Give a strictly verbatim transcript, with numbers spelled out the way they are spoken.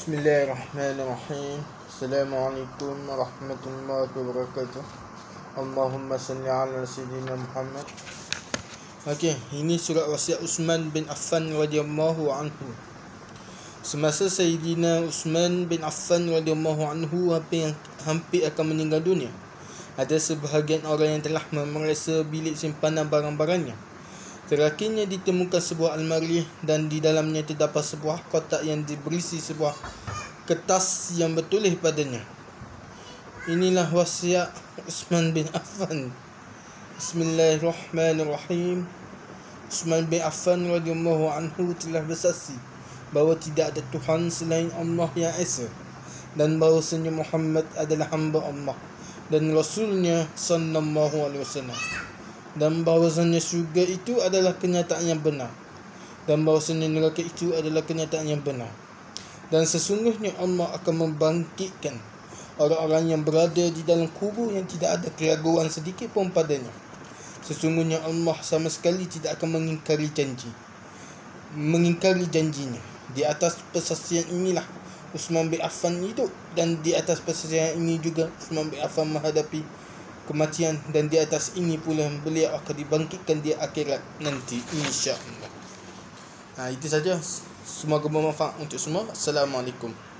Bismillahirrahmanirrahim. Assalamualaikum warahmatullahi wabarakatuh. Allahumma salli ala sayyidina Muhammad. Okey, ini surat wasiat Uthman bin Affan radhiyallahu anhu. Semasa Sayyidina Uthman bin Affan radhiyallahu anhu hampir, hampir akan meninggal dunia, ada sebahagian orang yang telah memeriksa bilik simpanan barang-barangnya. Terakhirnya ditemukan sebuah almari dan di dalamnya terdapat sebuah kotak yang berisi sebuah kertas yang bertulis padanya. Inilah wasiat Uthman bin Affan. Bismillahirrahmanirrahim. Uthman bin Affan radhiyallahu anhu telah bersaksi bahawa tidak ada Tuhan selain Allah yang Esa, dan bahawasanya Muhammad adalah hamba Allah dan Rasulnya sallallahu alaihi wasallam, dan bahawasanya syurga itu adalah kenyataan yang benar, dan bahawasanya neraka itu adalah kenyataan yang benar, dan sesungguhnya Allah akan membangkitkan orang-orang yang berada di dalam kubur yang tidak ada keraguan sedikit pun padanya. Sesungguhnya Allah sama sekali tidak akan mengingkari janji mengingkari janjinya. Di atas persaksian inilah Uthman bin Affan hidup, dan di atas persaksian ini juga Uthman bin Affan menghadapi kematian, dan di atas ini pula beliau akan dibangkitkan di akhirat nanti, insya-Allah. Ha, itu saja. Semoga bermanfaat untuk semua. Assalamualaikum.